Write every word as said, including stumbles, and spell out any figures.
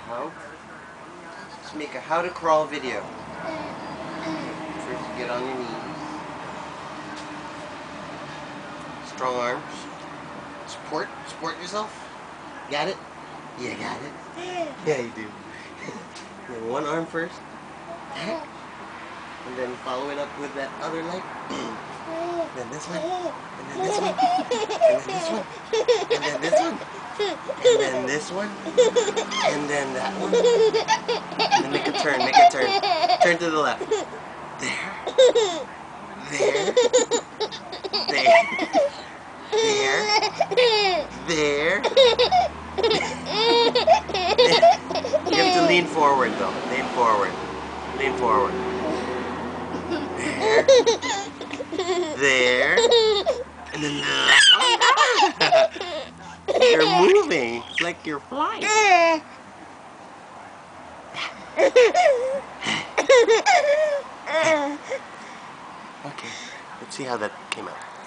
how. Let's make a how to crawl video. First, you get on your knees. Strong arms. Support. Support yourself. Got it? Yeah, got it. Yeah, you do. Then one arm first. And then follow it up with that other leg. Then this one. And then this one. And then this one. And then this one. And then this one. And then that one. And then make a turn. Make a turn. Turn to the left. There. There. There. There. There. You have to lean forward though. Lean forward. Lean forward. There. There. And then the last one. You're moving. It's like you're flying. Okay. Let's see how that came out.